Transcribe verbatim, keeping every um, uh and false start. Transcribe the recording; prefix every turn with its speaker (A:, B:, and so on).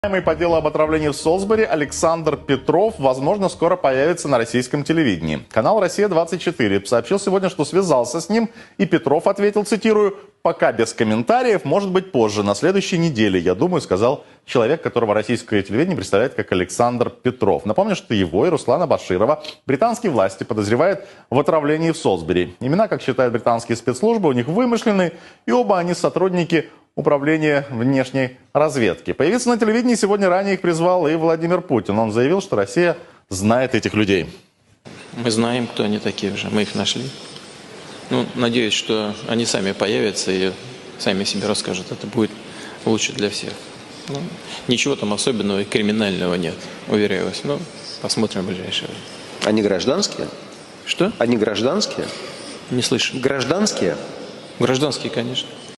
A: По делу об отравлении в Солсбери Александр Петров, возможно, скоро появится на российском телевидении. Канал «Россия двадцать четыре» сообщил сегодня, что связался с ним, и Петров ответил, цитирую, «пока без комментариев, может быть позже, на следующей неделе, я думаю», сказал человек, которого российское телевидение представляет как Александр Петров. Напомню, что его и Руслана Баширова британские власти подозревают в отравлении в Солсбери. Имена, как считают британские спецслужбы, у них вымышлены, и оба они сотрудники Управления внешней разведки. Появиться на телевидении сегодня ранее их призвал и Владимир Путин. Он заявил, что Россия знает этих людей.
B: Мы знаем, кто они такие уже. Мы их нашли. Ну, надеюсь, что они сами появятся и сами себе расскажут. Это будет лучше для всех. Ну, ничего там особенного и криминального нет, уверяю вас. Ну, посмотрим в ближайшее время.
C: Они гражданские?
B: Что?
C: Они гражданские?
B: Не слышу.
C: Гражданские?
B: Гражданские, конечно.